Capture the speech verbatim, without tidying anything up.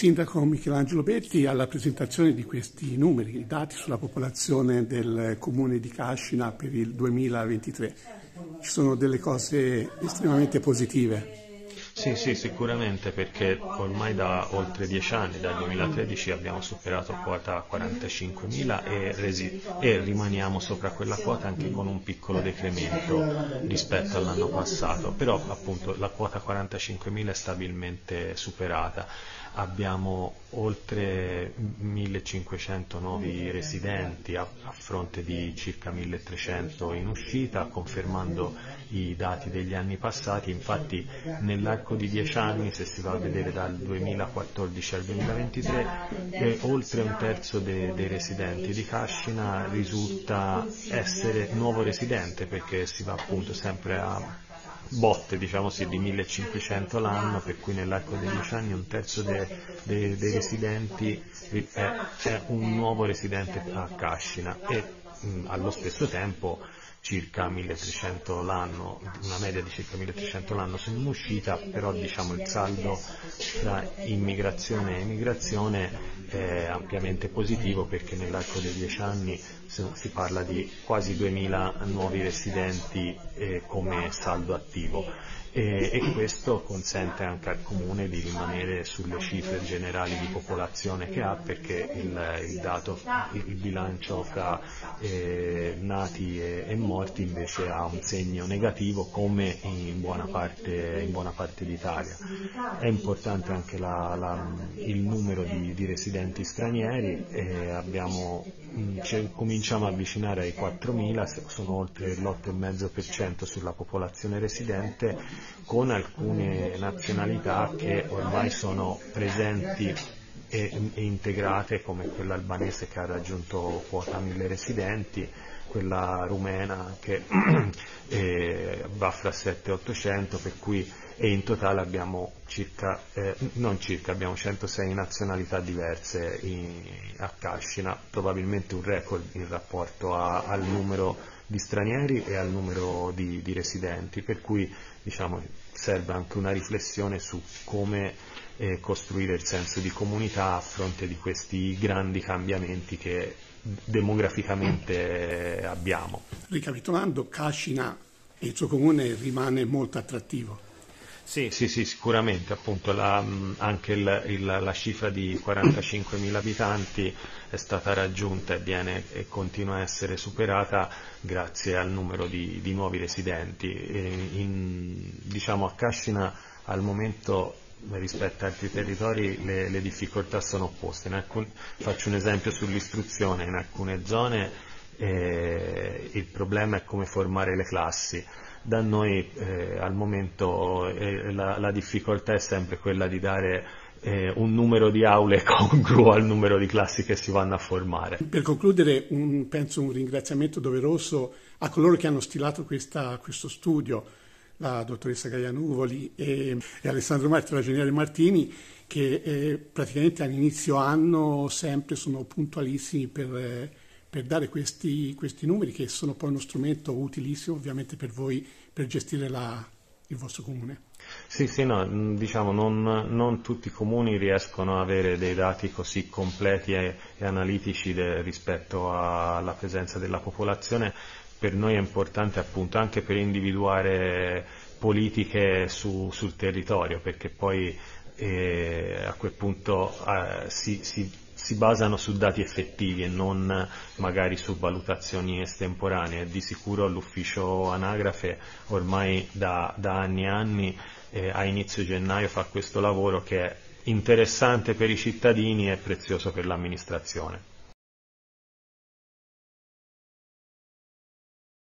Sindaco Michelangelo Betti, alla presentazione di questi numeri, i dati sulla popolazione del comune di Cascina per il duemilaventitré. Ci sono delle cose estremamente positive. Sì, sì, sicuramente, perché ormai da oltre dieci anni, dal duemilatredici, abbiamo superato quota quarantacinquemila e, resi- e rimaniamo sopra quella quota anche con un piccolo decremento rispetto all'anno passato, però appunto la quota quarantacinquemila è stabilmente superata. Abbiamo oltre millecinquecento nuovi residenti a, a fronte di circa milletrecento in uscita, confermando i dati degli anni passati. Infatti nell'arco di dieci anni, se si va a vedere dal duemilaquattordici al duemilaventitré, eh, oltre un terzo de, dei residenti di Cascina risulta essere nuovo residente, perché si va appunto sempre a botte, diciamo sì, di millecinquecento l'anno, per cui nell'arco dei dieci anni un terzo de, de, dei residenti è, è un nuovo residente a Cascina e mh, allo stesso tempo circa milletrecento l'anno, una media di circa milletrecento l'anno sono in uscita, però diciamo il saldo tra immigrazione e emigrazione è ampiamente positivo, perché nell'arco dei dieci anni si parla di quasi duemila nuovi residenti eh, come saldo attivo. E, e questo consente anche al comune di rimanere sulle cifre generali di popolazione che ha, perché il, il dato, il bilancio fra eh, nati e, e morti invece ha un segno negativo, come in buona parte, in buona parte d'Italia. È importante anche la, la, il numero di, di residenti stranieri, e abbiamo, cioè, cominciamo a avvicinare ai quattromila, sono oltre l'otto virgola cinque per cento sulla popolazione residente, con alcune nazionalità che ormai sono presenti e, e integrate, come quella albanese che ha raggiunto quota mille residenti, quella rumena che eh, va fra sette e ottocento, per cui e in totale abbiamo circa, eh, non circa, abbiamo centosei nazionalità diverse in, a Cascina, probabilmente un record in rapporto a, al numero di stranieri e al numero di, di residenti, per cui diciamo serve anche una riflessione su come eh, costruire il senso di comunità a fronte di questi grandi cambiamenti che demograficamente eh, abbiamo. Ricapitolando, Cascina e il suo comune rimane molto attrattivo. Sì, sì, sì, sicuramente, appunto la, anche il, il, la cifra di quarantacinquemila abitanti è stata raggiunta e, viene, e continua a essere superata grazie al numero di, di nuovi residenti. E in, diciamo, a Cascina al momento rispetto a altri territori le, le difficoltà sono opposte. In alcun, faccio un esempio sull'istruzione: in alcune zone eh, il problema è come formare le classi. Da noi eh, al momento eh, la, la difficoltà è sempre quella di dare eh, un numero di aule congruo al numero di classi che si vanno a formare. Per concludere, un, penso un ringraziamento doveroso a coloro che hanno stilato questa, questo studio, la dottoressa Gaia Nuvoli e, e Alessandro Marti, ragioniere Martini, che eh, praticamente all'inizio anno sempre sono puntualissimi per... Eh, per dare questi, questi numeri, che sono poi uno strumento utilissimo ovviamente per voi per gestire la, il vostro comune. Sì, sì, no, diciamo non, non tutti i comuni riescono ad avere dei dati così completi e, e analitici de, rispetto alla presenza della popolazione. Per noi è importante appunto anche per individuare politiche su, sul territorio, perché poi eh, a quel punto eh, si, si si basano su dati effettivi e non magari su valutazioni estemporanee. Di sicuro l'ufficio anagrafe ormai da, da anni e anni eh, a inizio gennaio fa questo lavoro che è interessante per i cittadini e prezioso per l'amministrazione.